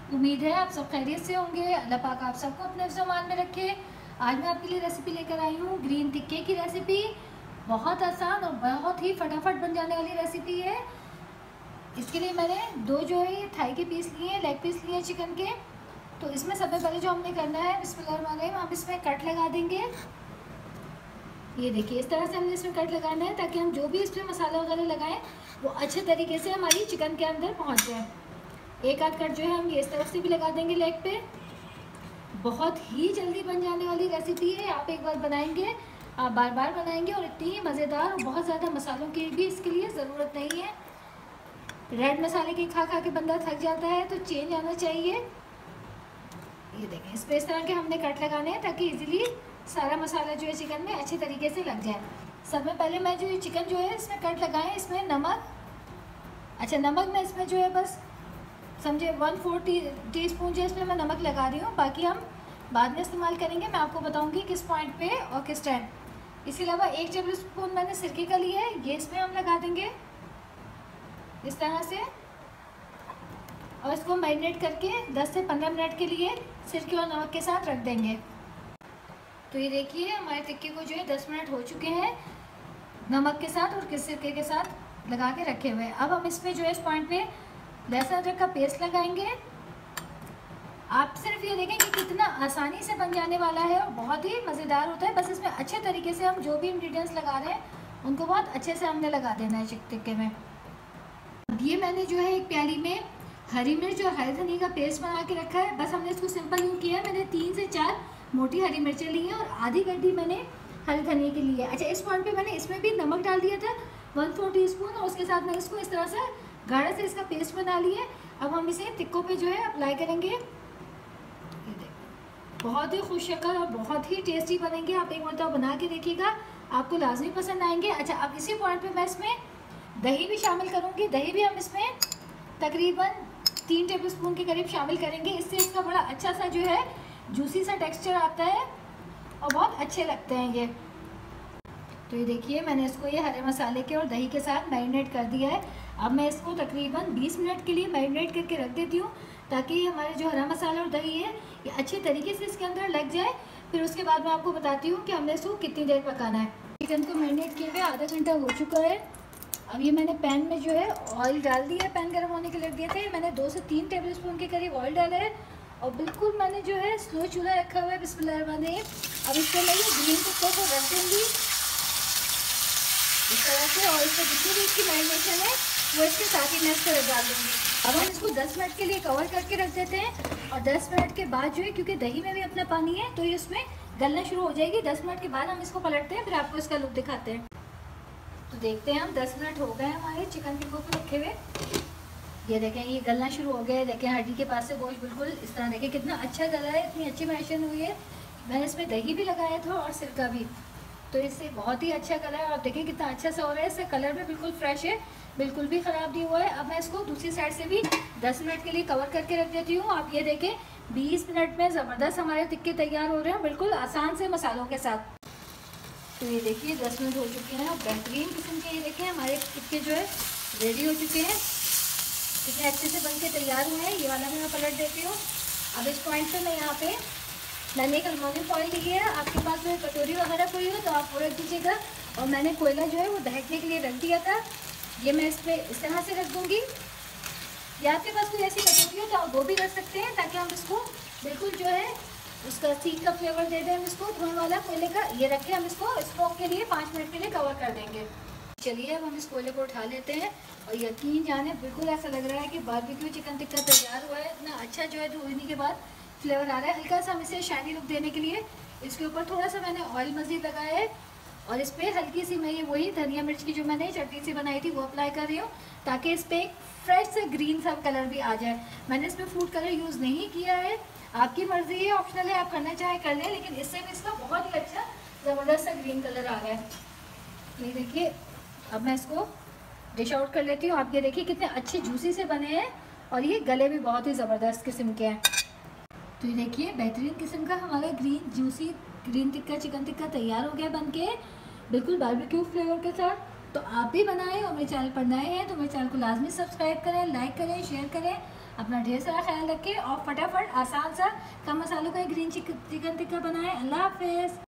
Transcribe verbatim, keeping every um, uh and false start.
उम्मीद है आप सब खैरियत से होंगे। अल्लाह पाक आप सबको अपने ज़मान में रखे। आज मैं आपके लिए रेसिपी लेकर आई हूँ ग्रीन टिक्के की रेसिपी। बहुत आसान और बहुत ही फटाफट बन जाने वाली रेसिपी है। इसके लिए मैंने दो जो है थाई के पीस लिए हैं, लेग पीस लिए हैं चिकन के। तो इसमें सबसे पहले जो हमने करना है, बिस्मिल्लाहिर्रहमानिर्रहीम, हम इसमें कट लगा देंगे। ये देखिए, इस तरह से हमने इसमें कट लगाना है ताकि हम जो भी इसमें मसाला वगैरह लगाएं वो अच्छे तरीके से हमारी चिकन के अंदर पहुंच जाए। एक आध कट जो है हम ये इस तरफ से भी लगा देंगे लेग पे। बहुत ही जल्दी बन जाने वाली रेसिपी है। आप एक बार बनाएंगे, आप बार बार बनाएंगे और इतनी ही मज़ेदार और बहुत ज़्यादा मसालों की भी इसके लिए ज़रूरत नहीं है। रेड मसाले के खा खा के बंदा थक जाता है, तो चेंज आना चाहिए। ये देखें, इस पर इस तरह के हमने कट लगाने हैं ताकि इजीली सारा मसाला जो है चिकन में अच्छे तरीके से लग जाए। सब में पहले मैं जो ये चिकन जो है इसमें कट लगाएं, इसमें नमक, अच्छा नमक मैं इसमें जो है बस समझे one fourth teaspoon जो इसमें मैं नमक लगा रही हूँ। बाकी हम बाद में इस्तेमाल करेंगे, मैं आपको बताऊँगी किस पॉइंट पे और किस टाइम। इसके अलावा एक टेबल स्पून मैंने सिरके का लिया है, ये इसमें हम लगा देंगे इस तरह से। और इसको मैरिनेट करके दस से पंद्रह मिनट के लिए सिरके और नमक के साथ रख देंगे। तो ये देखिए, हमारे टिक्के को जो है दस मिनट हो चुके हैं नमक के साथ और सिरके के साथ लगा के रखे हुए हैं। अब हम इसमें जो है इस पॉइंट पे लहसुन अदरक का पेस्ट लगाएंगे। आप सिर्फ ये देखें कि कितना आसानी से बन जाने वाला है और बहुत ही मज़ेदार होता है। बस इसमें अच्छे तरीके से हम जो भी इंग्रेडिएंट्स लगा रहे हैं उनको बहुत अच्छे से हमने लगा देना है टिक्के में। ये मैंने जो है एक प्याली में हरी मिर्च और हरे धनिया का पेस्ट बना के रखा है। बस हमने इसको सिंपल यूँ किया है। मैंने तीन से चार मोटी हरी मिर्चें ली हैं और आधी गड्डी मैंने हरे धनिया की ली है। अच्छा, इस पॉइंट पे मैंने इसमें भी नमक डाल दिया था वन फोर टी स्पून, और उसके साथ मैंने इसको इस तरह से गाढ़ा से इसका पेस्ट बना लिया। अब हम इसे टिक्कों पे जो है अप्लाई करेंगे। ये देखिए, बहुत ही खुशशक्ल और बहुत ही टेस्टी बनेंगे। आप एक मरतबा बना के देखिएगा, आपको लाजमी पसंद आएंगे। अच्छा, अब इसी पॉइंट पे मैं इसमें दही भी शामिल करूँगी। दही भी हम इसमें तकरीबन तीन टेबल स्पून के करीब शामिल करेंगे। इससे इसका बड़ा अच्छा सा जो है जूसी सा टेक्स्चर आता है और बहुत अच्छे लगते हैं ये। तो ये देखिए, मैंने इसको ये हरे मसाले के और दही के साथ मैरिनेट कर दिया है। अब मैं इसको तकरीबन बीस मिनट के लिए मैरिनेट करके रख देती हूँ ताकि हमारे जो हरा मसाला और दही है ये अच्छे तरीके से इसके अंदर लग जाए। फिर उसके बाद मैं आपको बताती हूँ कि हमने इसको कितनी देर पकाना है। चिकन को मैरिनेट किए हुए आधा घंटा हो चुका है। अब ये मैंने पैन में जो है ऑयल डाल दिया है। पैन गर्म होने के लिए रख दिया था। मैंने दो से तीन टेबल स्पून के करीब ऑयल डाला है और बिल्कुल मैंने जो है स्लो चूल्हा रखा हुआ है। बिस्मिल्लाहिर्रहमानिर्रहीम। अब इसको मैं ये ग्रीन टिक्कों को रख दूँगी इस तरह से, और इसमें जितनी भी इसकी मैरिनेशन है वो इसके साथ ही मैं इसको डाल दूँगी। अब हम इसको दस मिनट के लिए कवर करके रख देते हैं और दस मिनट के बाद जो है, क्योंकि दही में भी अपना पानी है तो ये उसमें गलना शुरू हो जाएगी। दस मिनट के बाद हम इसको पलटते हैं, फिर आपको इसका लुक दिखाते हैं। तो देखते हैं, हम दस मिनट हो गए हमारे चिकन टिक्कों को रखे हुए। ये देखें, ये गलना शुरू हो गया है। देखें, हड्डी के पास से गोश्त बिल्कुल इस तरह, देखें कितना अच्छा गला है, इतनी अच्छी मैरिनेशन हुई है। मैंने इसमें दही भी लगाया था और सिरका भी, तो इससे बहुत ही अच्छा कलर है। और देखें कितना अच्छा सा हो रहा है। इसका कलर भी बिल्कुल फ्रेश है, बिल्कुल भी ख़राब नहीं हुआ है। अब मैं इसको दूसरी साइड से भी दस मिनट के लिए कवर करके रख देती हूँ। आप ये देखें, बीस मिनट में ज़बरदस्त हमारे टिक्के तैयार हो रहे हैं, बिल्कुल आसान से मसालों के साथ। तो ये देखिए, दस मिनट हो चुके हैं और बेहतरीन किस्म के ये देखें हमारे टिक्के जो है रेडी हो चुके हैं। कितने अच्छे से बन के तैयार हुए हैं। ये वाला मैं पलट देती हूँ। अब इस पॉइंट पे मैं यहाँ पे मैंने एक अल्मोनियम फॉइल ली है। आपके पास जो कटोरी वगैरह कोई हो तो आप वो रख दीजिएगा। और मैंने कोयला जो है वो दहकने के लिए रख दिया था। ये मैं इस पर इस तरह से रख दूँगी, या आपके पास कोई ऐसी कटोरी हो तो आप वो भी रख सकते हैं ताकि हम इसको बिल्कुल जो है उसका सीख का फ्लेवर दे दें। हम इसको धुआं वाला कोयले का ये रखें, हम इसको स्मोक के लिए पाँच मिनट के लिए कवर कर देंगे। चलिए, अब हम इस कोयले को उठा लेते हैं और यकीन जाने बिल्कुल ऐसा लग रहा है कि बारबेक्यू चिकन टिक्का तैयार हुआ है। इतना अच्छा जो है धोने के बाद फ्लेवर आ रहा है। हल्का सा हम इसे शाइनी लुक देने के लिए इसके ऊपर थोड़ा सा मैंने ऑयल मज़ीद लगाया है और इस पर हल्की सी मैं ये वही धनिया मिर्च की जो मैंने चटनी सी बनाई थी वो अप्लाई कर रही हूँ ताकि इस पर एक फ्रेश से ग्रीन सा कलर भी आ जाए। मैंने इसमें फूड कलर यूज़ नहीं किया है, आपकी मर्ज़ी है, ऑप्शनल है, आप करना चाहे कर लें, लेकिन इससे भी इसका बहुत ही अच्छा ज़बरदस्त सा ग्रीन कलर आ रहा है। ये देखिए, अब मैं इसको डिश आउट कर लेती हूँ। आप ये देखिए कितने अच्छे जूसी से बने हैं और ये गले भी बहुत ही ज़बरदस्त किस्म के हैं। तो ये देखिए, बेहतरीन किस्म का हमारा green juicy green tikka chicken tikka तैयार हो गया बन के, बिल्कुल बारबेक्यू फ्लेवर के साथ। तो आप भी बनाएं और मेरे चैनल पर नए हैं तो मेरे चैनल को लाजमी सब्सक्राइब करें, लाइक करें, शेयर करें। अपना ढेर सारा ख्याल रखें और फटाफट आसान सा कम मसालों का ग्रीन चिकन टिक्का बनाएं। अल्लाह हाफिज़।